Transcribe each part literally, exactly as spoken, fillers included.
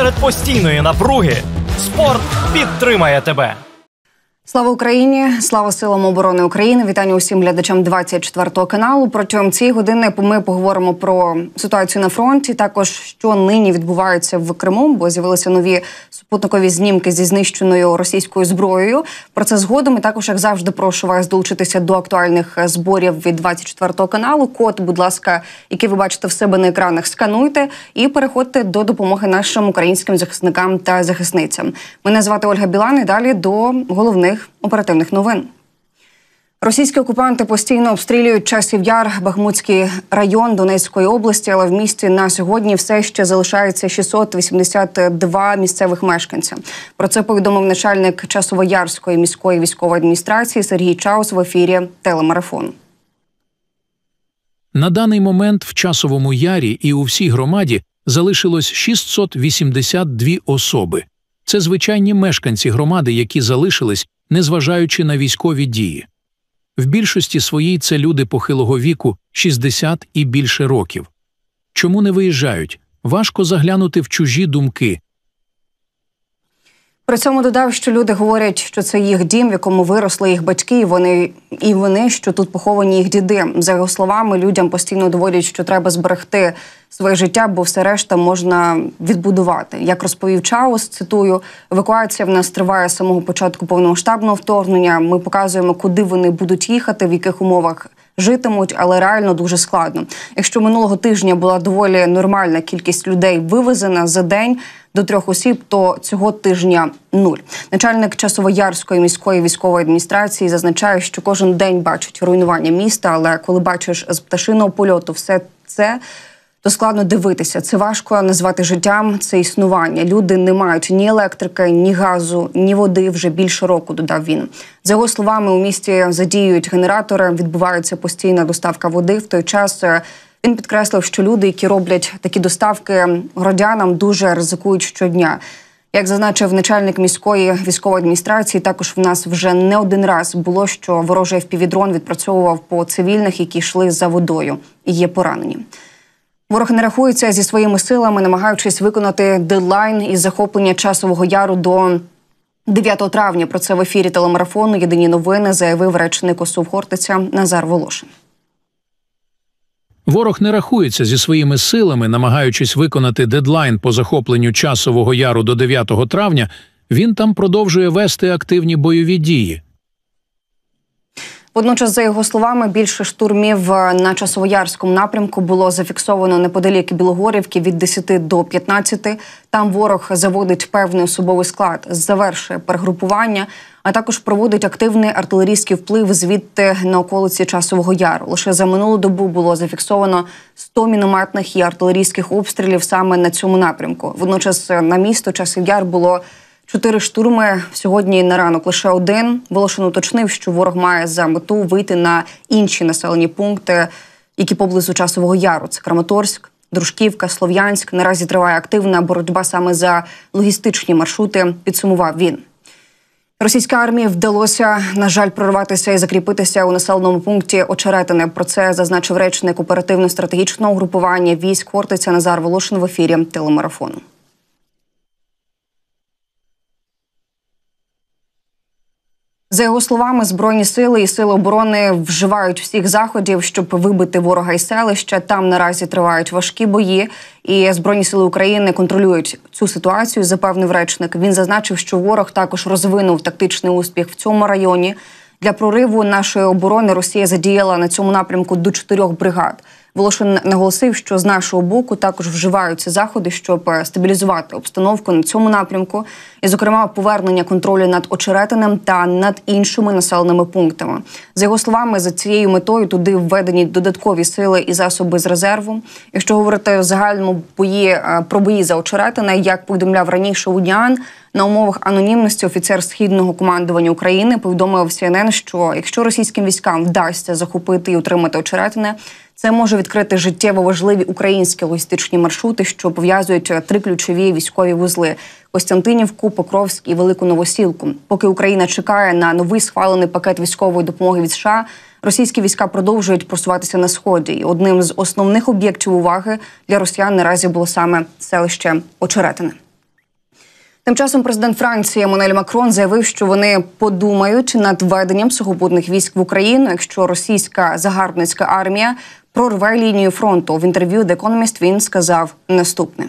Серед постійної напруги спорт підтримає тебе. Слава Україні! Слава Силам оборони України! Вітання усім глядачам двадцять четвертого каналу. Протягом цієї години ми поговоримо про ситуацію на фронті, також що нині відбувається в Криму, бо з'явилися нові супутникові знімки зі знищеною російською зброєю. Про це згодом. І також, як завжди, прошу вас долучитися до актуальних зборів від двадцять четвертого каналу. Код, будь ласка, який ви бачите в себе на екранах, скануйте і переходьте до допомоги нашим українським захисникам та захисницям. Мене звати Ольга Білан і далі до головних оперативних новин. Російські окупанти постійно обстрілюють Часів Яр, Бахмутський район Донецької області, але в місті на сьогодні все ще залишається шістсот вісімдесят два місцевих мешканця. Про це повідомив начальник Часово-Ярської міської військової адміністрації Сергій Чаус в ефірі телемарафону. На даний момент в Часовому Ярі і у всій громаді залишилось шістсот вісімдесят дві особи. Це звичайні мешканці громади, які залишились, незважаючи на військові дії. В більшості своїй це люди похилого віку, шістдесят і більше років. Чому не виїжджають? Важко заглянути в чужі думки. При цьому додав, що люди говорять, що це їх дім, в якому виросли їх батьки, і вони, і вони, що тут поховані їх діди. За його словами, людям постійно доводять, що треба зберегти своє життя, бо все решта можна відбудувати. Як розповів Чаус, цитую, евакуація в нас триває з самого початку повномасштабного вторгнення. Ми показуємо, куди вони будуть їхати, в яких умовах житимуть, але реально дуже складно. Якщо минулого тижня була доволі нормальна кількість людей вивезена за день до трьох осіб, то цього тижня нуль. Начальник Часово-Ярської міської військової адміністрації зазначає, що кожен день бачить руйнування міста, але коли бачиш з пташиного польоту все це, то складно дивитися. Це важко назвати життям, це існування. Люди не мають ні електрики, ні газу, ні води вже більше року, додав він. За його словами, у місті задіюють генератори, відбувається постійна доставка води. В той час він підкреслив, що люди, які роблять такі доставки городянам, дуже ризикують щодня. Як зазначив начальник міської військової адміністрації, також в нас вже не один раз було, що ворожий еф пі ві-дрон відпрацьовував по цивільних, які йшли за водою і є поранені. Ворог не рахується зі своїми силами, намагаючись виконати дедлайн із захоплення Часового Яру до дев'ятого травня. Про це в ефірі телемарафону «Єдині новини» заявив речник ОСУ Хортиця Назар Волошин. Ворог не рахується зі своїми силами, намагаючись виконати дедлайн по захопленню Часового Яру до дев'ятого травня, він там продовжує вести активні бойові дії. Водночас, за його словами, більше штурмів на Часово-Ярському напрямку було зафіксовано неподалік Білогорівки від десяти до п'ятнадцяти. Там ворог заводить певний особовий склад, завершує перегрупування, а також проводить активний артилерійський вплив звідти на околиці Часового Яру. Лише за минулу добу було зафіксовано сто мінометних і артилерійських обстрілів саме на цьому напрямку. Водночас на місто Часів Яр було чотири штурми, сьогодні на ранок лише один. Волошин уточнив, що ворог має за мету вийти на інші населені пункти, які поблизу Часового Яру. Це Краматорськ, Дружківка, Слов'янськ. Наразі триває активна боротьба саме за логістичні маршрути, підсумував він. Російській армії вдалося, на жаль, прорватися і закріпитися у населеному пункті Очеретине. Про це зазначив речник оперативно-стратегічного угрупування військ Хортиця Назар Волошин в ефірі телемарафону. За його словами, Збройні сили і Сили оборони вживають всіх заходів, щоб вибити ворога із селища. Там наразі тривають важкі бої, і Збройні сили України контролюють цю ситуацію, запевнив речник. Він зазначив, що ворог також розвинув тактичний успіх в цьому районі. Для прориву нашої оборони Росія задіяла на цьому напрямку до чотирьох бригад. Волошин наголосив, що з нашого боку також вживаються заходи, щоб стабілізувати обстановку на цьому напрямку, і, зокрема, повернення контролю над Очеретинем та над іншими населеними пунктами. За його словами, за цією метою туди введені додаткові сили і засоби з резерву. Якщо говорити в загальному бої, про бої за Очеретине, як повідомляв раніше Уніан, на умовах анонімності офіцер Східного командування України повідомив Сі Ен Ен, що якщо російським військам вдасться захопити і утримати Очеретине, це може відкрити життєво важливі українські логістичні маршрути, що пов'язують три ключові військові вузли – Костянтинівку, Покровськ і Велику Новосілку. Поки Україна чекає на новий схвалений пакет військової допомоги від США, російські війська продовжують просуватися на Сході. І одним з основних об'єктів уваги для росіян наразі було саме селище Очеретине. Тим часом президент Франції Еммануель Макрон заявив, що вони подумають над введенням сухопутних військ в Україну, якщо російська загарбницька армія прорве лінію фронту. В інтерв'ю The Economist він сказав наступне.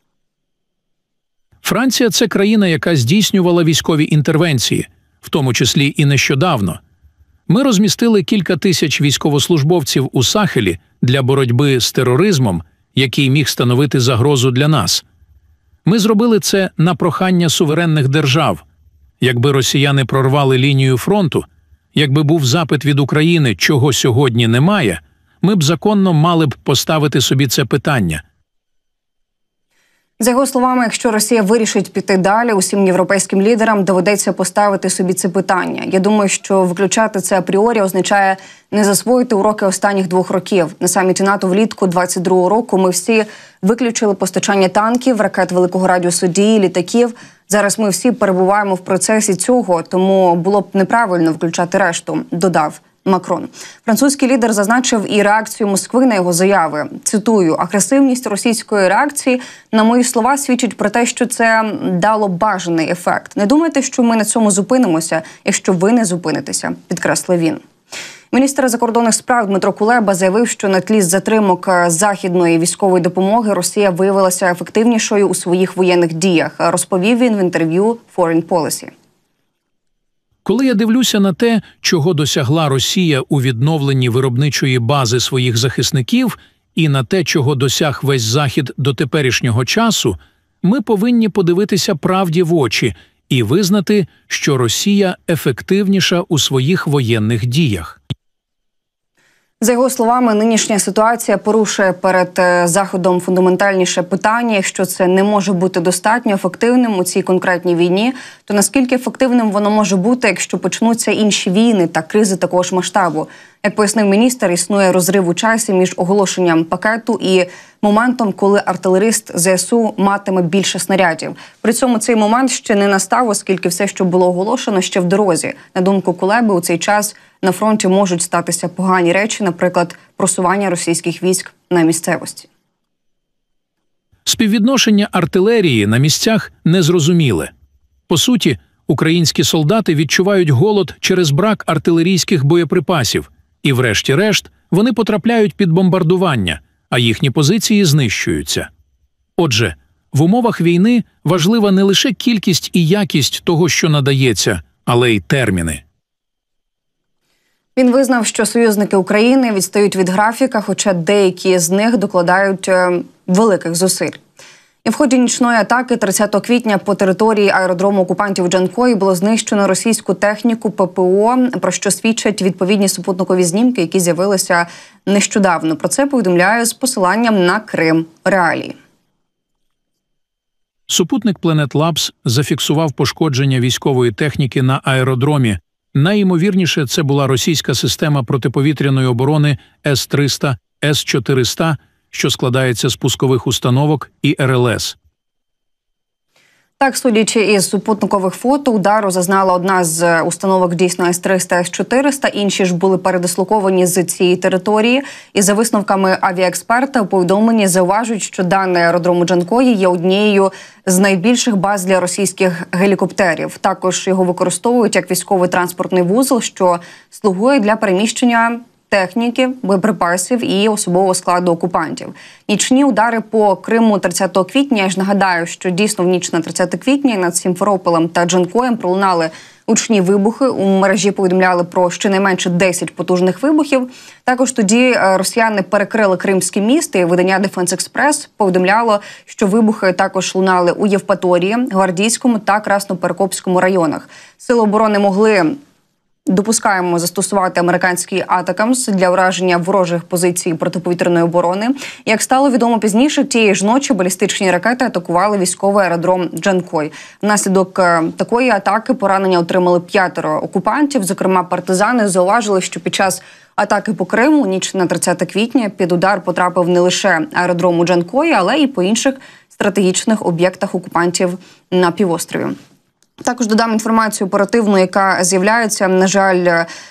Франція – це країна, яка здійснювала військові інтервенції, в тому числі і нещодавно. Ми розмістили кілька тисяч військовослужбовців у Сахелі для боротьби з тероризмом, який міг становити загрозу для нас. Ми зробили це на прохання суверенних держав. Якби росіяни прорвали лінію фронту, якби був запит від України, чого сьогодні немає, ми б законно мали б поставити собі це питання. За його словами, якщо Росія вирішить піти далі, усім європейським лідерам доведеться поставити собі це питання. Я думаю, що виключати це апріорі означає не засвоїти уроки останніх двох років. На саміті НАТО влітку двадцять другого року ми всі виключили постачання танків, ракет великого радіусу дії, літаків. Зараз ми всі перебуваємо в процесі цього, тому було б неправильно включати решту, додав Макрон. Французький лідер зазначив і реакцію Москви на його заяви. Цитую: «Агресивність російської реакції, на мої слова, свідчить про те, що це дало бажаний ефект. Не думайте, що ми на цьому зупинимося, якщо ви не зупинитеся», – підкреслив він. Міністр закордонних справ Дмитро Кулеба заявив, що на тлі затримок західної військової допомоги Росія виявилася ефективнішою у своїх воєнних діях, розповів він в інтерв'ю Foreign Policy. Коли я дивлюся на те, чого досягла Росія у відновленні виробничої бази своїх захисників, і на те, чого досяг весь Захід до теперішнього часу, ми повинні подивитися правді в очі і визнати, що Росія ефективніша у своїх воєнних діях. За його словами, нинішня ситуація порушує перед Заходом фундаментальніше питання. Якщо це не може бути достатньо ефективним у цій конкретній війні, то наскільки ефективним воно може бути, якщо почнуться інші війни та кризи такого ж масштабу? Як пояснив міністр, існує розрив у часі між оголошенням пакету і моментом, коли артилерист ЗСУ матиме більше снарядів. При цьому цей момент ще не настав, оскільки все, що було оголошено, ще в дорозі. На думку Кулеби, у цей час на фронті можуть статися погані речі, наприклад, просування російських військ на місцевості. Співвідношення артилерії на місцях незрозуміле. По суті, українські солдати відчувають голод через брак артилерійських боєприпасів, і врешті-решт вони потрапляють під бомбардування, а їхні позиції знищуються. Отже, в умовах війни важлива не лише кількість і якість того, що надається, але й терміни. Він визнав, що союзники України відстають від графіка, хоча деякі з них докладають великих зусиль. І в ході нічної атаки тридцятого квітня по території аеродрому окупантів Джанкої було знищено російську техніку ППО, про що свідчать відповідні супутникові знімки, які з'явилися нещодавно. Про це повідомляє з посиланням на Крим Реалії. Супутник Planet Labs зафіксував пошкодження військової техніки на аеродромі. Найімовірніше, це була російська система протиповітряної оборони С триста, С чотириста, що складається з пускових установок і Р Л С. Так, судячи із супутникових фото, удару зазнала одна з установок дійсно С триста, С чотириста, інші ж були передислоковані з цієї території. І за висновками авіаексперта, у повідомленні зауважують, що даний аеродром у Джанкої є однією з найбільших баз для російських гелікоптерів. Також його використовують як військовий транспортний вузол, що слугує для переміщення техніки, боєприпасів і особового складу окупантів. Нічні удари по Криму тридцятого квітня, я ж нагадаю, що дійсно в ніч на тридцяте квітня над Сімферополем та Джанкоєм пролунали гучні вибухи. У мережі повідомляли про щонайменше десять потужних вибухів. Також тоді росіяни перекрили Кримський міст, і видання Defense Express повідомляло, що вибухи також лунали у Євпаторії, Гвардійському та Красноперекопському районах. Сили оборони могли, допускаємо, застосувати американський атакамс для ураження ворожих позицій протиповітряної оборони. Як стало відомо пізніше, тієї ж ночі балістичні ракети атакували військовий аеродром Джанкой. Внаслідок такої атаки поранення отримали п'ятеро окупантів. Зокрема, партизани зауважили, що під час атаки по Криму ніч на тридцяте квітня під удар потрапив не лише аеродром у Джанкої, але і по інших стратегічних об'єктах окупантів на півострові. Також додам інформацію оперативну, яка з'являється. На жаль,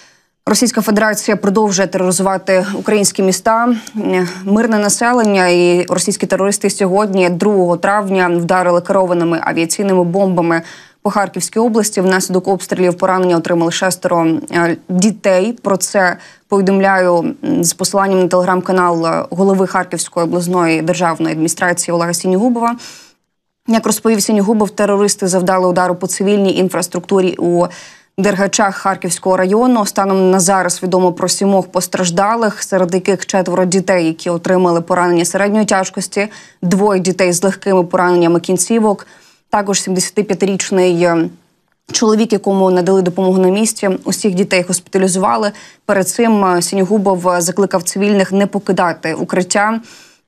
Російська Федерація продовжує тероризувати українські міста, мирне населення, і російські терористи сьогодні, другого травня, вдарили керованими авіаційними бомбами по Харківській області. Внаслідок обстрілів поранення отримали шестеро дітей. Про це повідомляю з посиланням на телеграм-канал голови Харківської обласної державної адміністрації Олега Сінігубова. Як розповів Сінігубов, терористи завдали удару по цивільній інфраструктурі у Дергачах Харківського району. Станом на зараз відомо про сімох постраждалих, серед яких четверо дітей, які отримали поранення середньої тяжкості, двоє дітей з легкими пораненнями кінцівок, також сімдесятип'ятирічний чоловік, якому надали допомогу на місці. Усіх дітей госпіталізували. Перед цим Сінігубов закликав цивільних не покидати укриття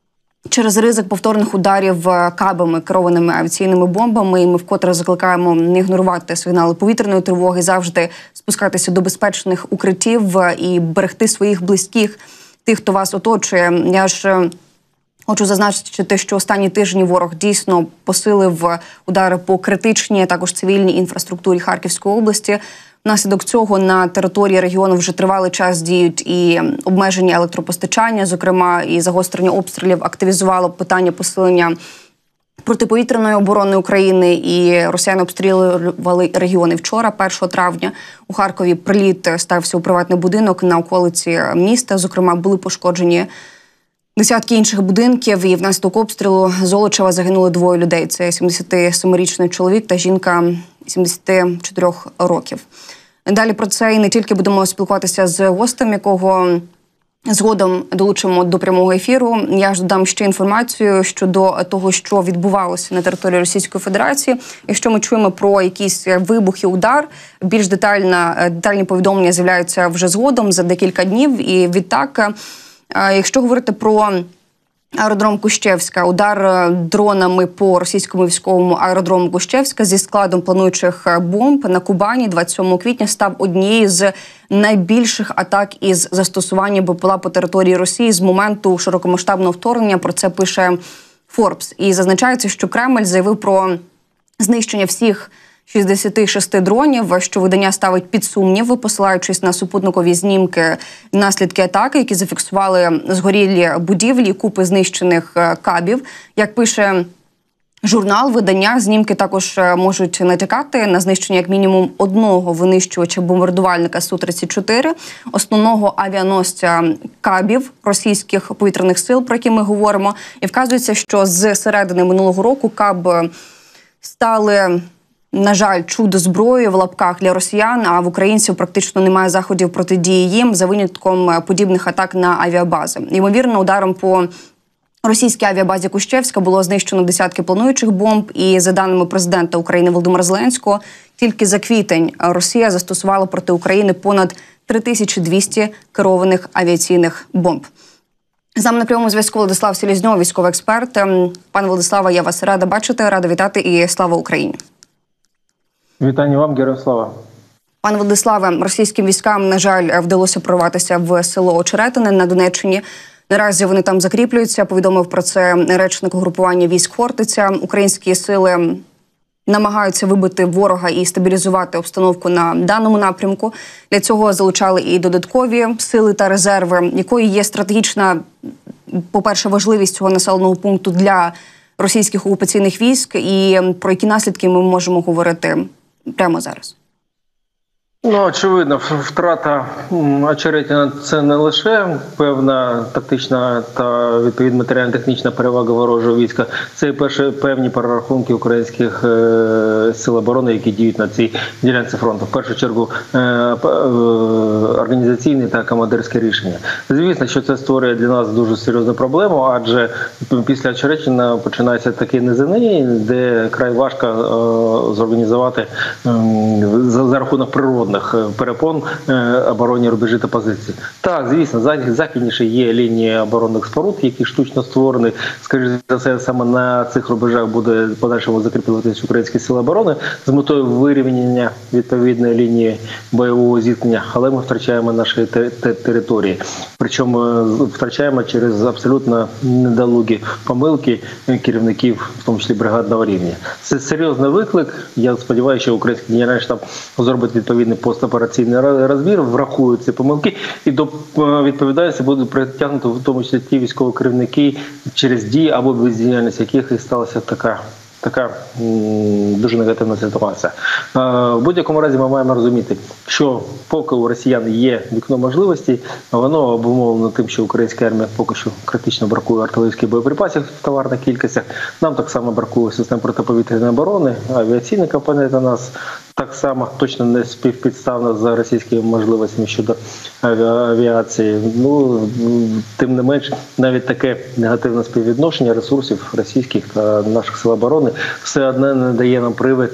через ризик повторних ударів кабами, керованими авіаційними бомбами. І ми вкотре закликаємо не ігнорувати сигнали повітряної тривоги, завжди спускатися до безпечних укриттів і берегти своїх близьких, тих, хто вас оточує. Я ж хочу зазначити, що останні тижні ворог дійсно посилив удари по критичній, а також цивільній інфраструктурі Харківської області. Внаслідок цього на території регіону вже тривалий час діють і обмеження електропостачання, зокрема, і загострення обстрілів активізувало питання посилення протиповітряної оборони України, і росіяни обстрілювали регіони вчора, першого травня. У Харкові приліт стався у приватний будинок на околиці міста, зокрема, були пошкоджені десятки інших будинків, і внаслідок обстрілу Золочева загинули двоє людей. Це сімдесятисемирічний чоловік та жінка сімдесяти чотирьох років. Далі про це і не тільки будемо спілкуватися з гостем, якого згодом долучимо до прямого ефіру. Я ж додам ще інформацію щодо того, що відбувалося на території Російської Федерації. Якщо ми чуємо про якісь вибухи, удар, більш детальна, детальні повідомлення з'являються вже згодом за декілька днів. І відтак, якщо говорити про аеродром Кущевська, удар дронами по російському військовому аеродрому Кущевська зі складом плануючих бомб на Кубані двадцять сьомого квітня став однією з найбільших атак із застосування БПЛА по території Росії з моменту широкомасштабного вторгнення. Про це пише Forbes. І зазначається, що Кремль заявив про знищення всіх шістдесят шість дронів, що видання ставить під сумнів, посилаючись на супутникові знімки наслідки атаки, які зафіксували згорілі будівлі, купи знищених кабів. Як пише журнал, видання, знімки також можуть натякати на знищення як мінімум одного винищувача-бомбардувальника Су тридцять чотири, основного авіаносця кабів російських повітряних сил, про які ми говоримо. І вказується, що з середини минулого року каб стали, на жаль, чудо-зброєю в лапках для росіян, а в українців практично немає заходів протидії їм, за винятком подібних атак на авіабази. Ймовірно, ударом по російській авіабазі Кущевська було знищено десятки плануючих бомб, і за даними президента України Володимира Зеленського, тільки за квітень Росія застосувала проти України понад три тисячі двісті керованих авіаційних бомб. З нами на прямому зв'язку Владислав Селезньов, військовий експерт. Пане Владиславе, я вас рада бачити, рада вітати і слава Україні. Вітання вам, героям слава. Пане Владиславе, російським військам, на жаль, вдалося прорватися в село Очеретине на Донеччині. Наразі вони там закріплюються, повідомив про це речник угрупування військ Хортиця. Українські сили намагаються вибити ворога і стабілізувати обстановку на даному напрямку. Для цього залучали і додаткові сили та резерви. Якою є стратегічна, по-перше, важливість цього населеного пункту для російських окупаційних військ, і про які наслідки ми можемо говорити прямо зараз? Ну, очевидно, втрата Очеретина – це не лише певна тактична та, відповідно, матеріально-технічна перевага ворожого війська. Це перші певні перерахунки українських е, сил оборони, які діють на цій ділянці фронту. В першу чергу е, е, організаційне та командирське рішення. Звісно, що це створює для нас дуже серйозну проблему, адже після Очеретина починаються такі низини, де край важко е, зорганізувати е, за, за рахунок природи перепон оборонні рубежі та позиції. Так, звісно, західніше є лінії оборонних споруд, які штучно створені. Скоріше за все, саме на цих рубежах буде подальшому закріплюватися українські сили оборони з метою вирівняння відповідної лінії бойового зіткнення, але ми втрачаємо наші території. Причому втрачаємо через абсолютно недолугі помилки керівників, в тому числі бригадного рівня. Це серйозний виклик. Я сподіваюся, що український генеральний штаб зробить відповідний постопераційний розбір, врахують ці помилки і до відповідальності будуть притягнути в тому числі ті військові керівники, через дії або бездіяльність яких і сталася така Така м, дуже негативна ситуація. Е, в будь-якому разі ми маємо розуміти, що поки у росіян є вікно можливостей, воно обумовлено тим, що українська армія поки що критично бракує артилерійських боєприпасів в товарних кількостях. Нам так само бракує систем протиповітряної оборони, авіаційні компоненти нас так само точно не співпідставно за російськими можливостями щодо авіації. Ну, тим не менш, навіть таке негативне співвідношення ресурсів російських та наших сил оборони все одне не дає нам привід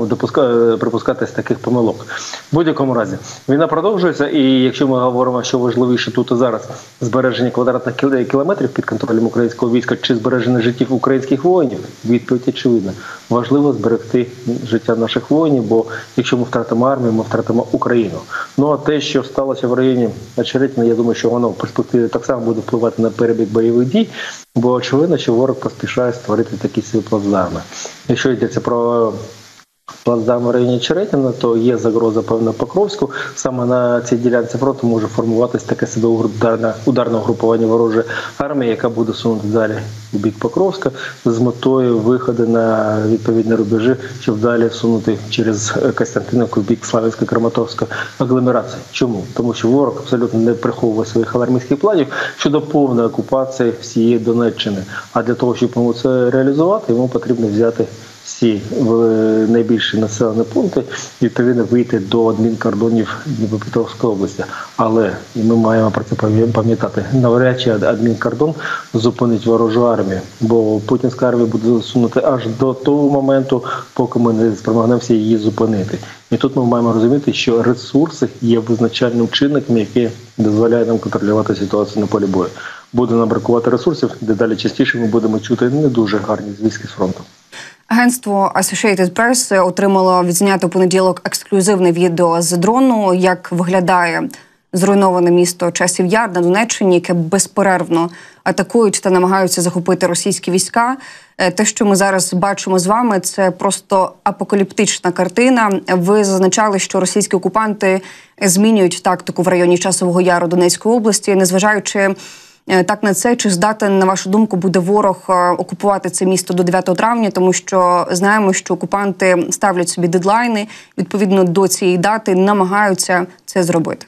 припускатись таких помилок. В будь-якому разі, війна продовжується, і якщо ми говоримо, що важливіше тут і зараз збереження квадратних кілометрів під контролем українського війська чи збереження життів українських воїнів, відповідь очевидна. Важливо зберегти життя наших воїнів, бо якщо ми втратимо армію, ми втратимо Україну. Ну а те, що сталося в районі Очеретина, я думаю, що воно в перспективі так само буде впливати на перебіг бойових дій, бо очевидно, що ворог поспішає створити такі свої плацдарми. Якщо йдеться про плацдарм в районі Очеретина, то є загроза певна Покровську. Саме на цій ділянці фронту може формуватися таке себе ударне, ударне угрупування ворожої армії, яка буде сунути далі у бік Покровська з метою виходу на відповідні рубежі, щоб далі всунути через Костянтинівку в бік Славянсько-Краматорської агломерації. Чому? Тому що ворог абсолютно не приховує своїх алармістських планів щодо повної окупації всієї Донеччини. А для того, щоб йому це реалізувати, йому потрібно взяти всі найбільші населені пункти, відповідно вийти до адмінкордонів Дніпропетровської області. Але і ми маємо про це пам'ятати. Навряд чи адмінкордон зупинить ворожу армію, бо путінська армія буде сунути аж до того моменту, поки ми не спромогнемося її зупинити. І тут ми маємо розуміти, що ресурси є визначальним чинником, який дозволяє нам контролювати ситуацію на полі бою. Буде нам бракувати ресурсів, дедалі частіше ми будемо чути не дуже гарні звістки з фронту. Агентство Associated Press отримало відзняти у понеділок ексклюзивне відео з дрону, як виглядає зруйноване місто Часів Яр на Донеччині, яке безперервно атакують та намагаються захопити російські війська. Те, що ми зараз бачимо з вами, це просто апокаліптична картина. Ви зазначали, що російські окупанти змінюють тактику в районі Часового Яру Донецької області, незважаючи так на це, чи здатен, на вашу думку, буде ворог окупувати це місто до дев'ятого травня, тому що знаємо, що окупанти ставлять собі дедлайни, відповідно до цієї дати намагаються це зробити.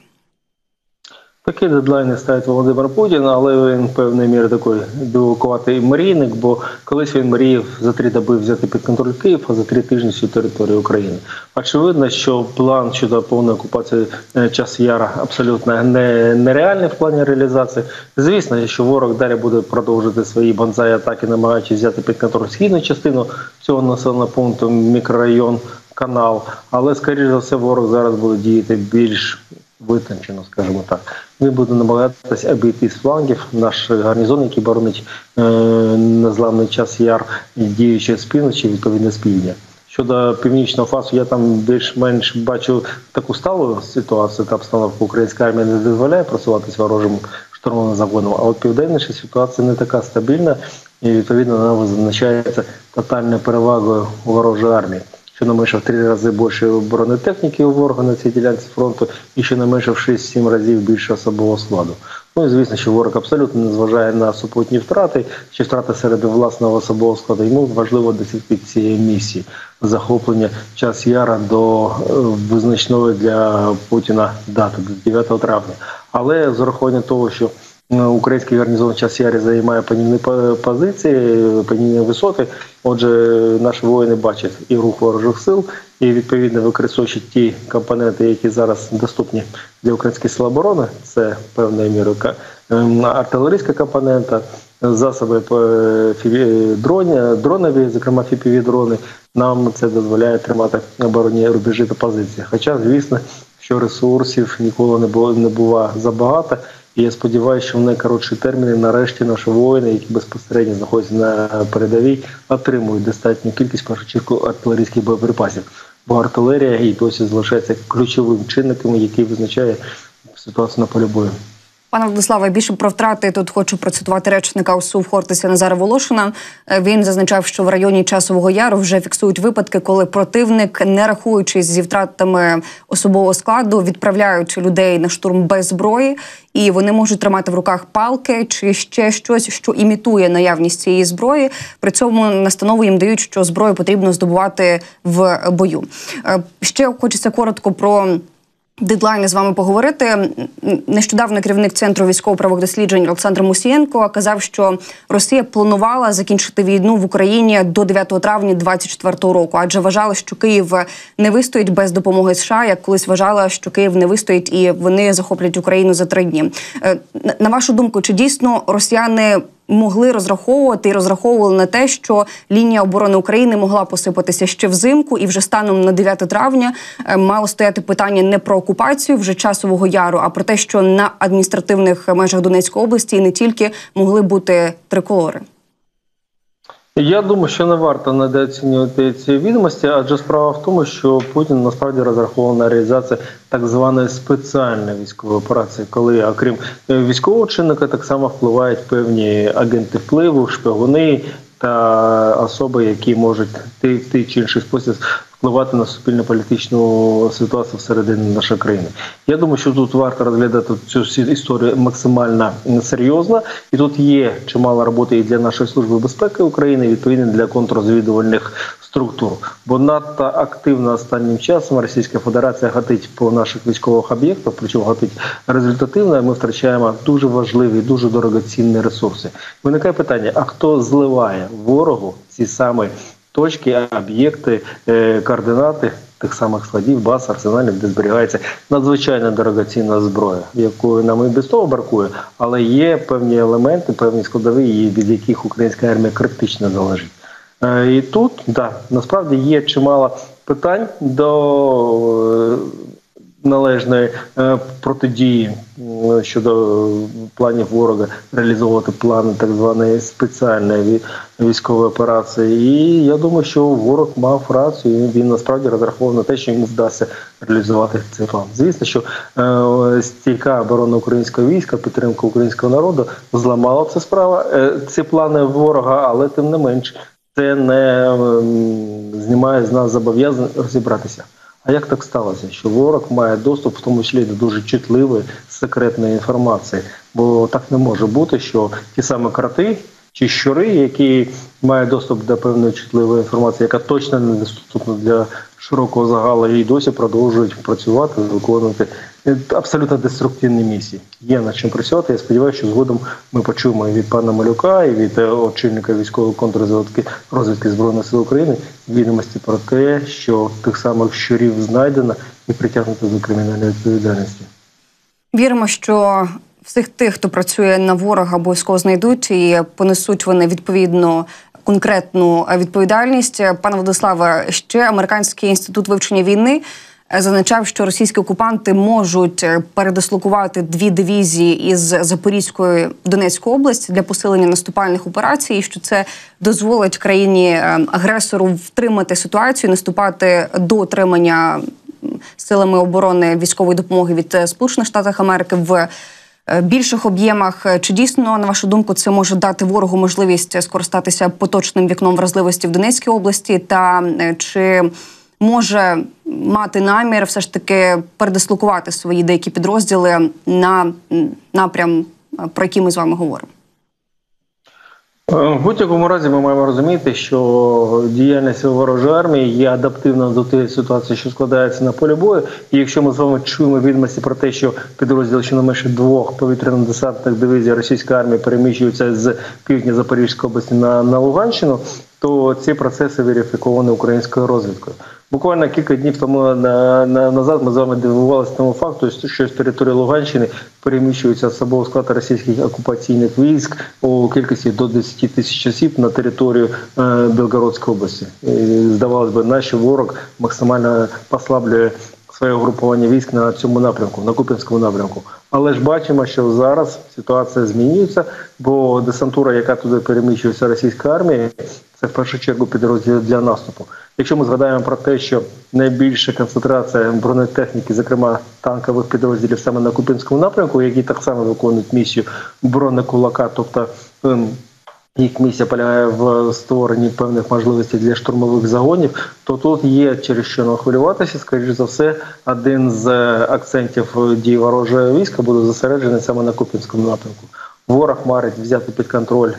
Такі дедлайни ставить Володимир Путін, але він певною мірою такий білокуватий мрійник, бо колись він мріяв за три доби взяти під контроль Київ, а за три тижні всю територію України. Очевидно, що план щодо повної окупації Часу Яра абсолютно не, нереальний в плані реалізації. Звісно, що ворог далі буде продовжувати свої банзай-атаки, намагаючись взяти під контроль східну частину цього населеного пункту, мікрорайон, канал. Але, скоріш за все, ворог зараз буде діяти більш витончено, скажімо так. Він буде намагатися обійти з флангів наш гарнізон, який боронить е, незламний Час Яр, діючи з півночі, відповідно з півдня. Щодо північного фасу, я там більш-менш бачу таку сталу ситуацію та обстановку. Українська армія не дозволяє просуватися ворожим штурмовим загоном, а от південніша ситуація не така стабільна, і відповідно вона визначається тотальною перевагою ворожої армії. Що не менше в три рази більше бронетехніки у ворога на цій ділянці фронту і що не менше в шість-сім разів більше особового складу. Ну і звісно, що ворог абсолютно не зважає на супутні втрати, чи втрати серед власного особового складу. Йому важливо досягти цієї місії – захоплення Час Яра до визначної для Путіна дати, до дев'ятого травня. Але з урахуванням того, що український гарнізон в Часі Ярі займає панівні позиції, панівні висоти. Отже, наші воїни бачать і рух ворожих сил, і відповідно використовуючи ті компоненти, які зараз доступні для українських сил оборони. Це певною мірою артилерійська компонента, засоби дронові, зокрема еф пі ві-дрони. Нам це дозволяє тримати оборонні рубежі та позиції. Хоча, звісно, що ресурсів ніколи не було, не буває забагато. І я сподіваюся, що в найкоротші терміни нарешті наші воїни, які безпосередньо знаходяться на передовій, отримують достатню кількість, в першу чергу, артилерійських боєприпасів. Бо артилерія і досі залишається ключовим чинником, який визначає ситуацію на полі бою. Пане Владиславе, більше про втрати тут хочу процитувати речника ОСУ в Хортиця Назара Волошина. Він зазначав, що в районі Часового Яру вже фіксують випадки, коли противник, не рахуючись зі втратами особового складу, відправляють людей на штурм без зброї, і вони можуть тримати в руках палки чи ще щось, що імітує наявність цієї зброї. При цьому настанову їм дають, що зброю потрібно здобувати в бою. Ще хочеться коротко про дедлайни з вами поговорити. Нещодавно керівник Центру військово-правових досліджень Олександр Мусієнко казав, що Росія планувала закінчити війну в Україні до дев'ятого травня двадцять четвертого року, адже вважала, що Київ не вистоїть без допомоги США, як колись вважала, що Київ не вистоїть і вони захоплять Україну за три дні. На вашу думку, чи дійсно росіяни могли розраховувати і розраховували на те, що лінія оборони України могла посипатися ще взимку, і вже станом на дев'яте травня мало стояти питання не про окупацію вже Часового Яру, а про те, що на адміністративних межах Донецької області і не тільки могли бути триколори? Я думаю, що не варто недооцінювати ці відомості, адже справа в тому, що Путін насправді розраховував на реалізацію так званої спеціальної військової операції, коли, окрім військового чинника, так само впливають певні агенти впливу, шпигуни та особи, які можуть в той чи інший спосіб впливати на суспільно-політичну ситуацію всередині нашої країни. Я думаю, що тут варто розглядати цю історію максимально серйозно. І тут є чимало роботи і для нашої служби безпеки України, і відповідно для контррозвідувальних структур. Бо надто активно останнім часом Російська Федерація гатить по наших військових об'єктах, причому гатить результативно, і ми втрачаємо дуже важливі, дуже дорогоцінні ресурси. Виникає питання, а хто зливає ворогу ці самі точки, об'єкти, координати тих самих складів, баз, арсеналів, де зберігається надзвичайно дорогоцінна зброя, якою нам і без того бракує, але є певні елементи, певні складові, від яких українська армія критично залежить. І тут, да, насправді є чимало питань до належної протидії щодо планів ворога реалізовувати плани так званої спеціальної військової операції. І я думаю, що ворог мав рацію, він насправді розраховував на те, що йому вдасться реалізувати цей план. Звісно, що е, стійка оборона українського війська, підтримка українського народу зламала ця справа, е, ці плани ворога, але тим не менш це не е, знімає з нас зобов'язань розібратися. А як так сталося, що ворог має доступ, в тому числі, до дуже чутливої, секретної інформації? Бо так не може бути, що ті самі кроти чи щури, які мають доступ до певної чутливої інформації, яка точно не доступна для широкого загалу, і досі продовжують працювати, виконувати абсолютно деструктивні місії. Є над чим працювати. Я сподіваюся, що згодом ми почуємо і від пана Малюка, і від очільника військової контррозвідки розвідки Збройних сил України відомості про те, що тих самих щурів знайдено і притягнуто до кримінальної відповідальності. Віримо, що всіх тих, хто працює на ворога, обов'язково знайдуть і понесуть вони відповідно конкретну відповідальність. Пане Владиславе, ще Американський інститут вивчення війни зазначав, що російські окупанти можуть передислокувати дві дивізії із Запорізької в Донецьку область для посилення наступальних операцій, і що це дозволить країні-агресору втримати ситуацію, наступати до отримання силами оборони військової допомоги від Сполучених Штатів Америки в більших об'ємах. Чи дійсно, на вашу думку, це може дати ворогу можливість скористатися поточним вікном вразливості в Донецькій області? Та чи може мати намір все ж таки передислокувати свої деякі підрозділи на напрям, про який ми з вами говоримо? В будь-якому разі ми маємо розуміти, що діяльність ворожої армії є адаптивною до тієї ситуації, що складається на полі бою. І якщо ми з вами чуємо відомості про те, що підрозділи щонайменше двох повітряно-десантних дивізій російської армії переміщуються з півдня Запорізької області на, на Луганщину, то ці процеси верифіковані українською розвідкою. Буквально кілька днів тому на, на, назад ми з вами дивувалися тому факту, що з території Луганщини переміщується особовий склад російських окупаційних військ у кількості до десяти тисяч осіб на територію е, Білгородської області. І, здавалось би, наш ворог максимально послаблює своє угрупування військ на цьому напрямку, на Куп'янському напрямку. Але ж бачимо, що зараз ситуація змінюється, бо десантура, яка туди переміщується російська армія, це в першу чергу підрозділи для наступу. Якщо ми згадаємо про те, що найбільша концентрація бронетехніки, зокрема танкових підрозділів саме на Куп'янському напрямку, які так само виконують місію бронекулака, тобто їх місія полягає в створенні певних можливостей для штурмових загонів, то тут є через що нахвилюватися. Скоріше за все, один з акцентів дій ворожого війська буде зосереджений саме на Куп'янському напрямку. Ворог марить взяти під контроль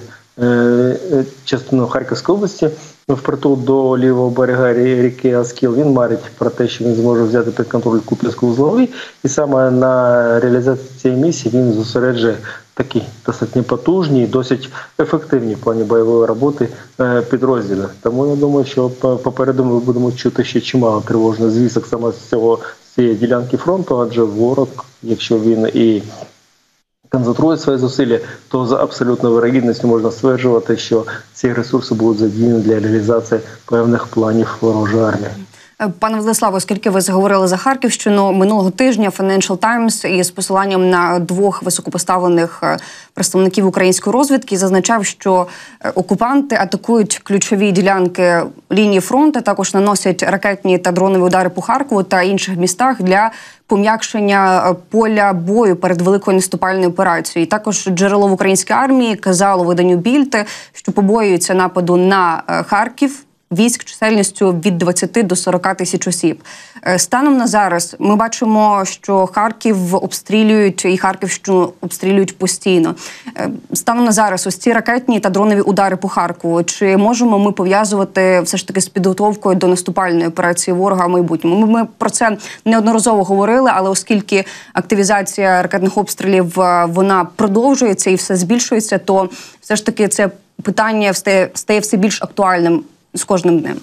частину Харківської області, впритул до лівого берега ріки Оскіл. Він марить про те, що він зможе взяти під контроль Куп'янську-Узловий, і саме на реалізацію цієї місії він зосереджує такі досить потужні і досить ефективні в плані бойової роботи підрозділи. Тому я думаю, що попереду ми будемо чути ще чимало тривожних звісток саме з цього з цієї ділянки фронту, адже ворог, якщо він і концентрує свої зусилля, то за абсолютною вирогідністю можна стверджувати, що ці ресурси будуть задіяні для реалізації певних планів ворожої армії. Пане Владиславе, оскільки ви заговорили за Харківщину, минулого тижня Financial Times із посиланням на двох високопоставлених представників української розвідки зазначав, що окупанти атакують ключові ділянки лінії фронту, також наносять ракетні та дронові удари по Харкову та інших містах для пом'якшення поля бою перед великою наступальною операцією. І також джерело в українській армії казало виданню Більд, що побоюються нападу на Харків військ чисельністю від двадцяти до сорока тисяч осіб. Станом на зараз ми бачимо, що Харків обстрілюють і Харківщину обстрілюють постійно. Станом на зараз ось ці ракетні та дронові удари по Харкову, чи можемо ми пов'язувати все ж таки з підготовкою до наступальної операції ворога в майбутньому? Ми про це неодноразово говорили, але оскільки активізація ракетних обстрілів вона продовжується і все збільшується, то все ж таки це питання стає, стає все більш актуальним з кожним днем.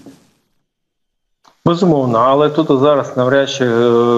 Безумовно, але тут зараз навряд чи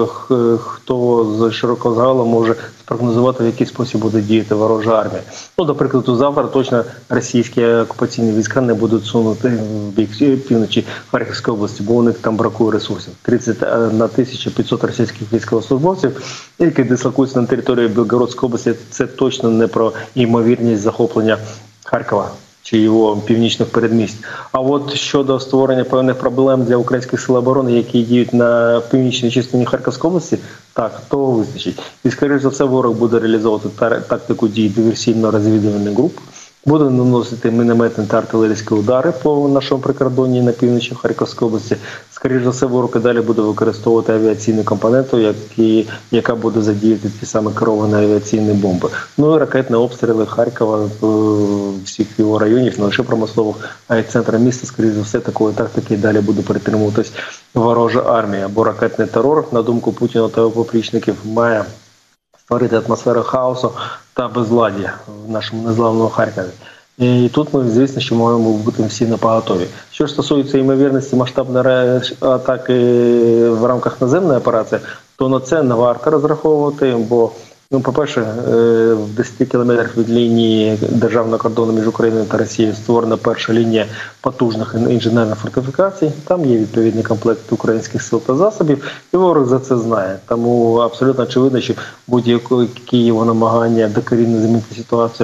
хто з широкого загалу може спрогнозувати, в який спосіб буде діяти ворожа армія. Ну, до прикладу, завтра точно російські окупаційні війська не будуть сунути в бік півночі Харківської області, бо у них там бракує ресурсів. тридцять на тисячу п'ятсот російських військовослужбовців, які дислокуються на території Білгородської області, це точно не про ймовірність захоплення Харкова чи його північних передмість. А от щодо створення певних проблем для українських сил оборони, які діють на північній частині Харківської області, так, того вистачить. І, скоріш за все, ворог буде реалізовувати тактику дій диверсійно-розвідувальних груп, буде наносити мінометні та артилерійські удари по нашому прикордонні на півночі Харківської області. Скоріше за все, ворог і далі буде використовувати авіаційну компоненту, які, яка буде задіяти ті саме керовані авіаційні бомби. Ну і ракетні обстріли Харкова, всіх його районів, не лише промислових, а й центру міста, скоріше за все, такої тактики і далі буде перетримуватись ворожа армія. Бо ракетний терор, на думку Путіна та його поплічників, має створити атмосферу хаосу та безладдя в нашому незламному Харкові. І тут ми, звісно, що маємо бути всі напоготові. Що ж стосується ймовірності масштабної атаки в рамках наземної операції, то на це не варто розраховувати, бо, ну, по-перше, в десяти кілометрах від лінії державного кордону між Україною та Росією створена перша лінія потужних інженерних фортифікацій. Там є відповідний комплект українських сил та засобів, і ворог за це знає. Тому абсолютно очевидно, що будь-які його намагання докорінно змінити ситуацію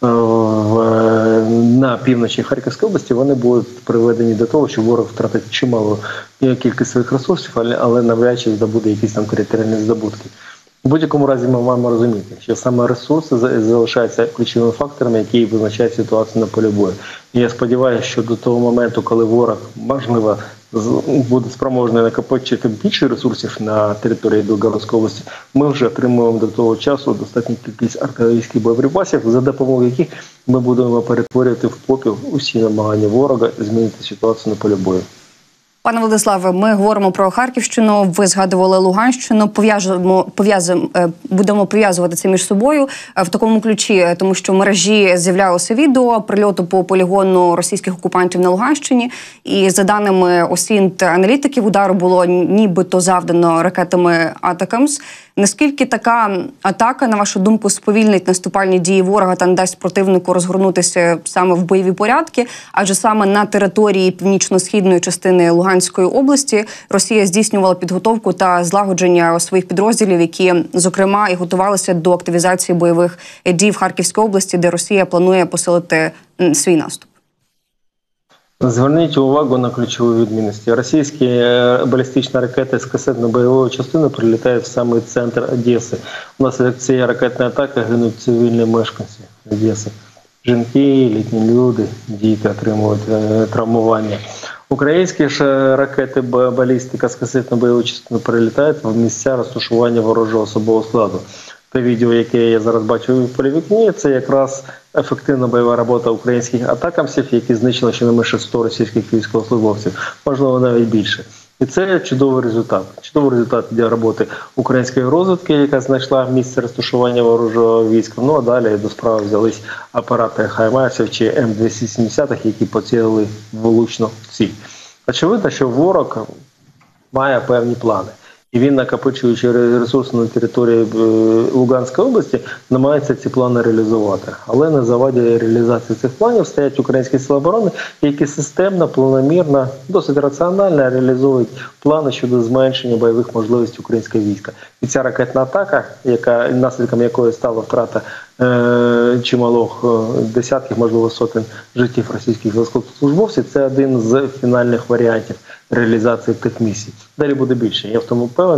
на півночі Харківської області, вони будуть приведені до того, що ворог втратить чималу кількість своїх ресурсів, але, але навряд чи здобуде якісь там територіальні здобутки. У будь-якому разі ми маємо розуміти, що саме ресурси залишаються ключовими факторами, які визначають ситуацію на полі бою. І я сподіваюся, що до того моменту, коли ворог, можливо, буде спроможний накопичити більше ресурсів на території Білгородської області, ми вже отримуємо до того часу достатню кількість артилерійських боєприпасів, за допомогою яких ми будемо перетворювати в попіл усі намагання ворога змінити ситуацію на полі бою. Пане Владиславе, ми говоримо про Харківщину, ви згадували Луганщину, пов'яжемо, пов'язуємо, будемо пов'язувати це між собою в такому ключі, тому що в мережі з'являлося відео прильоту по полігону російських окупантів на Луганщині, і за даними ОСІНТ-аналітиків, удару було нібито завдано ракетами «Атакамс». Наскільки така атака, на вашу думку, сповільнить наступальні дії ворога та не дасть противнику розгорнутися саме в бойові порядки? Адже саме на території північно-східної частини Луганської області Росія здійснювала підготовку та злагодження своїх підрозділів, які, зокрема, і готувалися до активізації бойових дій в Харківській області, де Росія планує посилити свій наступ. Зверніть увагу на ключові відмінності. Російські балістичні ракети з касетно-бойової частини прилітають в самий центр Одеси. Внаслідок цієї ракетної атаки гинуть цивільні мешканці Одеси. Жінки, літні люди, діти отримують травмування. Українські ж ракети балістика з касетно-бойової частини прилітають в місця розташування ворожого особового складу. Те відео, яке я зараз бачу в полі вікні, це якраз ефективна бойова робота українських атакамсів, які знищили щонайменше сто російських військовослужбовців, можливо навіть більше. І це чудовий результат. Чудовий результат для роботи української розвідки, яка знайшла місце розташування ворожого війська. Ну а далі до справи взялись апарати хаймарсів чи Ем двісті сімдесят, які поцілили влучно в ціль. Очевидно, що ворог має певні плани. І він, накопичуючи ресурси на території Луганської області, намагається ці плани реалізувати. Але на заваді реалізації цих планів стоять українські сили оборони, які системно, планомірно, досить раціонально реалізують плани щодо зменшення бойових можливостей українського війська. І ця ракетна атака, яка, наслідком якої стала втрата е, чималих десятків, можливо, сотень життів російських військовослужбовців, це один з фінальних варіантів реалізації тих місій. Далі буде більше, я в тому певен,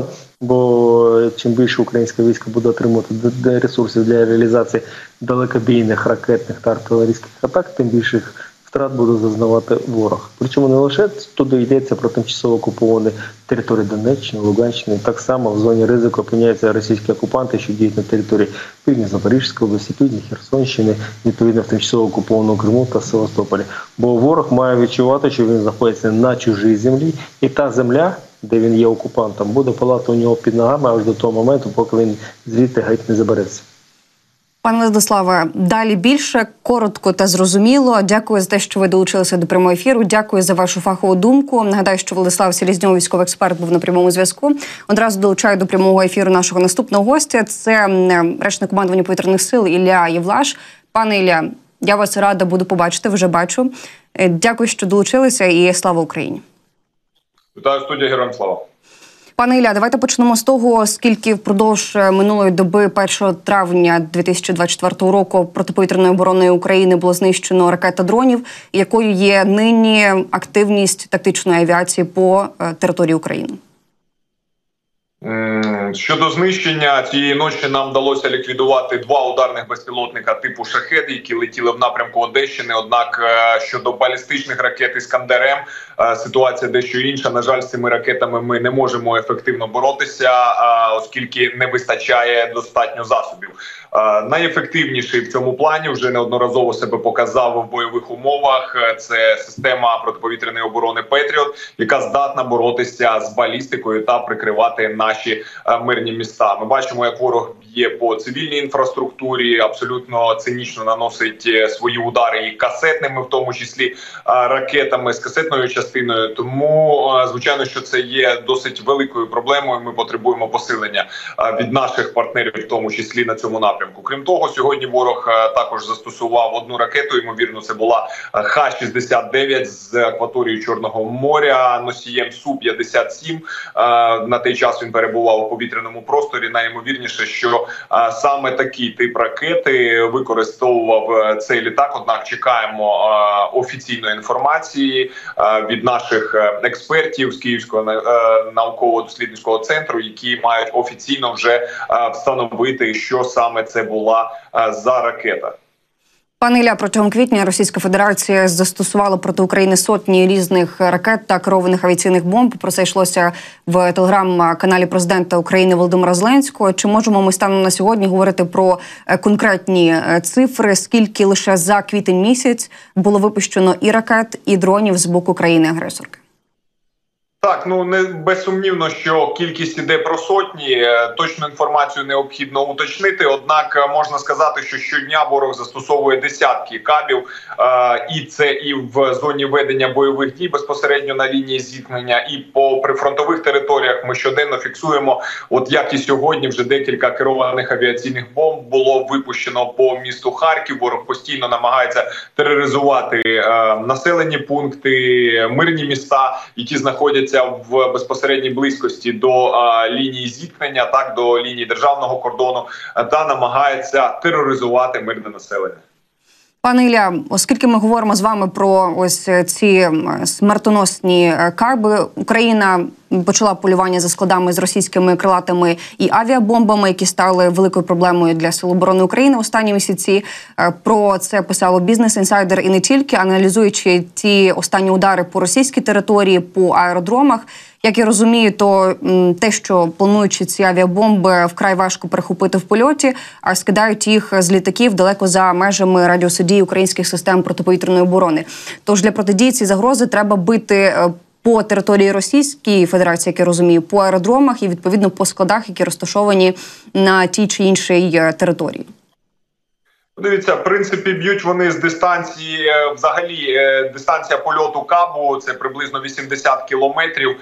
бо чим більше українське військо буде отримувати ресурсів для реалізації далекобійних ракетних та артилерійських атак, тим більших втрат буде зазнавати ворог. Причому не лише туди йдеться про тимчасово окуповані території Донеччини, Луганщини. Так само в зоні ризику опиняються російські окупанти, що діють на території Півдня Запорізької області, Півдня Херсонщини, відповідно в тимчасово окупованому Криму та Севастополі. Бо ворог має відчувати, що він знаходиться на чужій землі, і та земля, де він є окупантом, буде палати у нього під ногами аж до того моменту, поки він звідти геть не забереться. Пане Владиславе, далі більше, коротко та зрозуміло. Дякую за те, що ви долучилися до прямого ефіру. Дякую за вашу фахову думку. Нагадаю, що Владислав Селезньов, військовий експерт, був на прямому зв'язку. Одразу долучаю до прямого ефіру нашого наступного гостя. Це речник командування повітряних сил Ілля Євлаш. Пане Ілля, я вас рада буду побачити, вже бачу. Дякую, що долучилися, і слава Україні. Вітаю, студія, героям слава. Пане Ілля, давайте почнемо з того, скільки впродовж минулої доби, першого травня дві тисячі двадцять четвертого року, протиповітряною обороною України було знищено ракет та дронів, якою є нині активність тактичної авіації по території України? Щодо знищення, цієї ночі нам вдалося ліквідувати два ударних безпілотника типу «Шахед», які летіли в напрямку Одещини. Однак щодо балістичних ракет «Іскандер-М» ситуація дещо інша. На жаль, з цими ракетами ми не можемо ефективно боротися, оскільки не вистачає достатньо засобів. Найефективніший в цьому плані вже неодноразово себе показав в бойових умовах. Це система протиповітряної оборони «Петріот», яка здатна боротися з балістикою та прикривати наші мирні міста. Ми бачимо, як ворог б'є по цивільній інфраструктурі, абсолютно цинічно наносить свої удари і касетними, в тому числі ракетами з касетною частиною. Тому, звичайно, що це є досить великою проблемою. Ми потребуємо посилення від наших партнерів, в тому числі на цьому напрямку. Крім того, сьогодні ворог також застосував одну ракету, ймовірно, це була Х шістдесят дев'ять з акваторії Чорного моря, носієм Су п'ятдесят сім. На той час він перебував у повітряному просторі. Найімовірніше, що саме такий тип ракети використовував цей літак. Однак чекаємо офіційної інформації від наших експертів з Київського науково-дослідницького центру, які мають офіційно вже встановити, що саме це була за ракета. Пане Ілля, протягом квітня Російська Федерація застосувала проти України сотні різних ракет та керованих авіаційних бомб. Про це йшлося в телеграм-каналі президента України Володимира Зеленського. Чи можемо ми станом на сьогодні говорити про конкретні цифри, скільки лише за квітень місяць було випущено і ракет, і дронів з боку країни-агресорки? Так, ну не безсумнівно, що кількість іде про сотні. Точну інформацію необхідно уточнити. Однак можна сказати, що щодня ворог застосовує десятки кабів, і це і в зоні ведення бойових дій безпосередньо на лінії зіткнення, і по прифронтових територіях ми щоденно фіксуємо. От як і сьогодні, вже декілька керованих авіаційних бомб було випущено по місту Харків. Ворог постійно намагається тероризувати населені пункти, мирні міста, які знаходяться в безпосередній близькості до а, лінії зіткнення, так, до лінії державного кордону, та намагається тероризувати мирне населення. Пане Ілля, оскільки ми говоримо з вами про ось ці смертоносні каби, Україна почала полювання за складами з російськими крилатими і авіабомбами, які стали великою проблемою для Сил оборони України останні місяці. Про це писало Business Insider і не тільки, аналізуючи ті останні удари по російській території, по аеродромах. Як я розумію, то те, що плануючи ці авіабомби вкрай важко перехопити в польоті, а скидають їх з літаків далеко за межами радіусу дії українських систем протиповітряної оборони. Тож для протидії цій загрози треба бити по території Російської Федерації, як я розумію, по аеродромах і, відповідно, по складах, які розташовані на тій чи іншій території. Дивіться, в принципі, б'ють вони з дистанції, взагалі, дистанція польоту кабу – це приблизно вісімдесят кілометрів.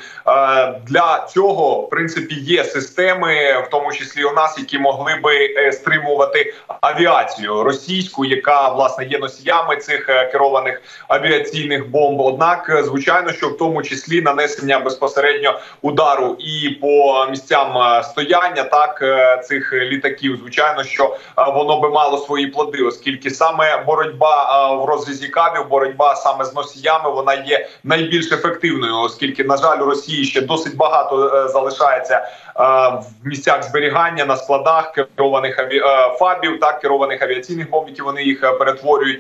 Для цього, в принципі, є системи, в тому числі у нас, які могли би стримувати авіацію російську, яка, власне, є носіями цих керованих авіаційних бомб. Однак, звичайно, що в тому числі нанесення безпосередньо удару і по місцям стояння так цих літаків, звичайно, що воно би мало свої плоди. Оскільки саме боротьба в розрізі кабів, боротьба саме з носіями, вона є найбільш ефективною, оскільки, на жаль, у Росії ще досить багато залишається в місцях зберігання, на складах керованих аві... фабів, так, керованих авіаційних бомб, які вони їх перетворюють.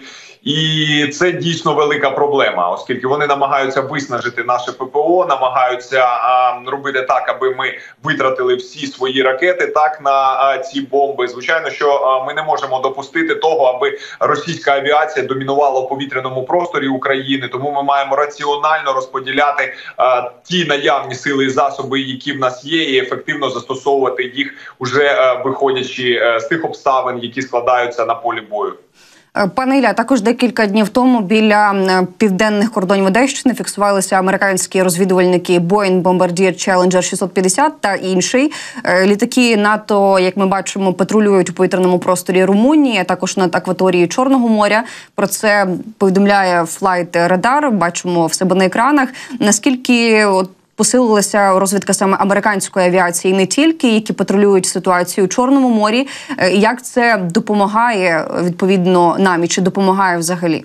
І це дійсно велика проблема, оскільки вони намагаються виснажити наше ППО, намагаються а, робити так, аби ми витратили всі свої ракети так на а, ці бомби. Звичайно, що а, ми не можемо допустити того, аби російська авіація домінувала в повітряному просторі України, тому ми маємо раціонально розподіляти а, ті наявні сили і засоби, які в нас є, і ефективно застосовувати їх, уже а, виходячи а, з тих обставин, які складаються на полі бою. Пане Ілля, також декілька днів тому біля південних кордонів Одещини фіксувалися американські розвідувальники Boeing Bombardier Challenger шістсот п'ятдесят та інший. Літаки НАТО, як ми бачимо, патрулюють у повітряному просторі Румунії, а також над акваторією Чорного моря. Про це повідомляє Flight Radar, бачимо в себе на екранах. Наскільки от посилилася розвідка саме американської авіації, не тільки, які патрулюють ситуацію у Чорному морі. Як це допомагає, відповідно, нам і чи допомагає взагалі?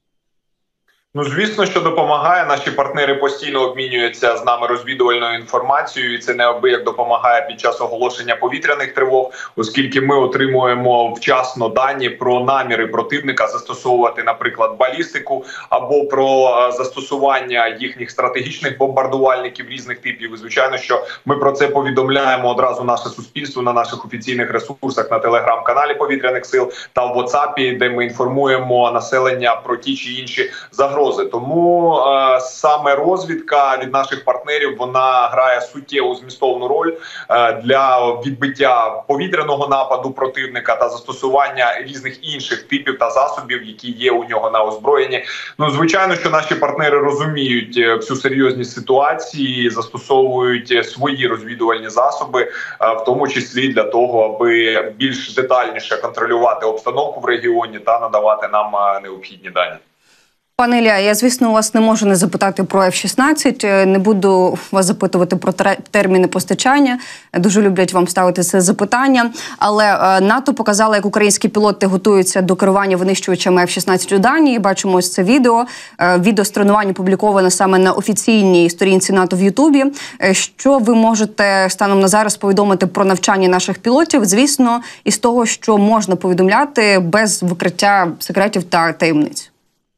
Ну, звісно, що допомагає. Наші партнери постійно обмінюються з нами розвідувальною інформацією, і це неабияк допомагає під час оголошення повітряних тривог, оскільки ми отримуємо вчасно дані про наміри противника застосовувати, наприклад, балістику, або про застосування їхніх стратегічних бомбардувальників різних типів. І, звичайно, що ми про це повідомляємо одразу наше суспільство на наших офіційних ресурсах, на телеграм-каналі Повітряних сил та в WhatsApp, де ми інформуємо населення про ті чи інші загрози. Тому е, саме розвідка від наших партнерів, вона грає суттєву змістовну роль е, для відбиття повітряного нападу противника та застосування різних інших типів та засобів, які є у нього на озброєнні. Ну, звичайно, що наші партнери розуміють всю серйозність ситуації, застосовують свої розвідувальні засоби, е, в тому числі для того, аби більш детальніше контролювати обстановку в регіоні та надавати нам е, необхідні дані. Пане Ілля, я, звісно, у вас не можу не запитати про еф шістнадцять. Не буду вас запитувати про терміни постачання. Дуже люблять вам ставити це запитання. Але НАТО показало, як українські пілоти готуються до керування винищувачами еф шістнадцять у Данії. Бачимо ось це відео. Відео з тренування публіковане саме на офіційній сторінці НАТО в Ютубі. Що ви можете станом на зараз повідомити про навчання наших пілотів? Звісно, із того, що можна повідомляти без викриття секретів та таємниць.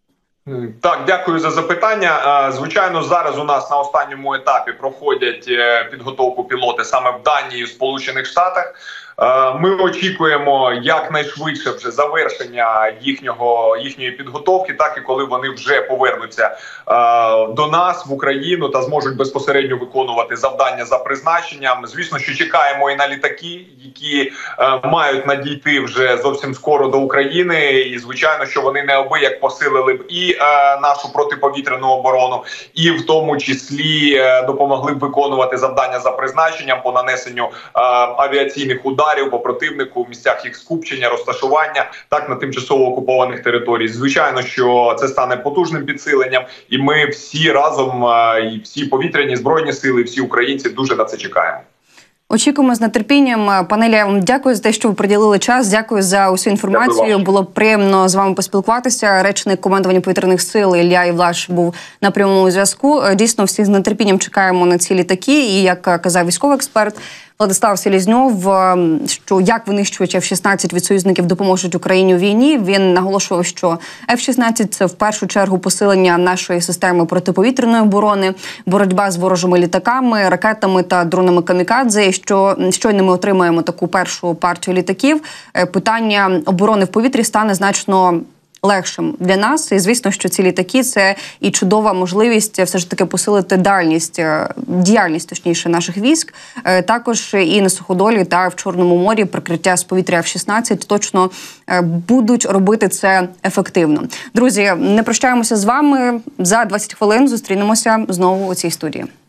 Так, дякую за запитання. Звичайно, зараз у нас на останньому етапі проходять підготовку пілоти саме в Данії і в Сполучених Штатах. Ми очікуємо якнайшвидше вже завершення їхнього, їхньої підготовки, так і коли вони вже повернуться е, до нас в Україну та зможуть безпосередньо виконувати завдання за призначенням. Звісно, що чекаємо і на літаки, які е, мають надійти вже зовсім скоро до України. І, звичайно, що вони неабияк посилили б і е, нашу протиповітряну оборону, і в тому числі е, допомогли б виконувати завдання за призначенням по нанесенню е, авіаційних ударів по противнику в місцях їх скупчення, розташування, так, на тимчасово окупованих територіях. Звичайно, що це стане потужним підсиленням, і ми всі разом, і всі повітряні, збройні сили, і всі українці дуже на це чекаємо. Очікуємо з нетерпінням. Пане Ілля, я вам дякую за те, що ви приділили час. Дякую за усю інформацію. Було приємно з вами поспілкуватися. Речник командування повітряних сил Ілля Івлаш був на прямому зв'язку. Дійсно, всі з нетерпінням чекаємо на ці літаки. І, як казав військовий експерт Владислав Селізньов, що як винищувачі еф шістнадцять від союзників допоможуть Україні у війні. Він наголошував, що еф шістнадцять – це в першу чергу посилення нашої системи протиповітряної оборони, боротьба з ворожими літаками, ракетами та дронами камікадзе. Що щойно ми отримаємо таку першу партію літаків, питання оборони в повітрі стане значно легшим для нас. І, звісно, що ці літаки – це і чудова можливість все ж таки посилити дальність, діяльність, точніше, наших військ. Також і на Суходолі та в Чорному морі прикриття з повітря еф шістнадцять точно будуть робити це ефективно. Друзі, не прощаємося з вами. За двадцять хвилин зустрінемося знову у цій студії.